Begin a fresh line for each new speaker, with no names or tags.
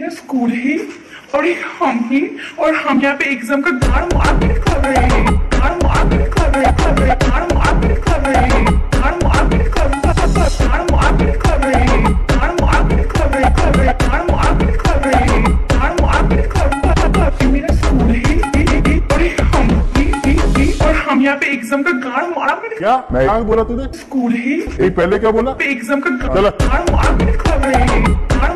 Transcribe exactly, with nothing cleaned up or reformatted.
मेरा स्कूल है और हम ही और हम यहाँ पे एग्जाम का गाड़ मारपीट कर रहे हैं, गाड़ मारपीट कर रहे कर रहे गाड़ मारपीट कर रहे हैं, गाड़ मारपीट कर गाड़ मारपीट कर रहे हैं, गाड़ मारपीट कर रहे कर रहे गाड़ मारपीट कर रहे हैं, गाड़ मारपीट कर मेरा स्कूल है और हम ही और हम यहाँ पे एग्जाम का गाड़ मारपीट।
क्या मैं बोला तूने?
स्कूल है
पहले क्या बोला?
एग्जाम का
चलो
गाड़ मारपीट कर रहे हैं, गाड़